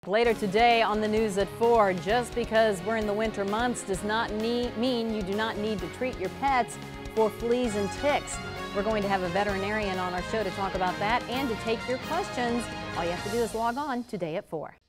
Later today on the news at 4, just because we're in the winter months does not mean you do not need to treat your pets for fleas and ticks. We're going to have a veterinarian on our show to talk about that and to take your questions. All you have to do is log on today at 4.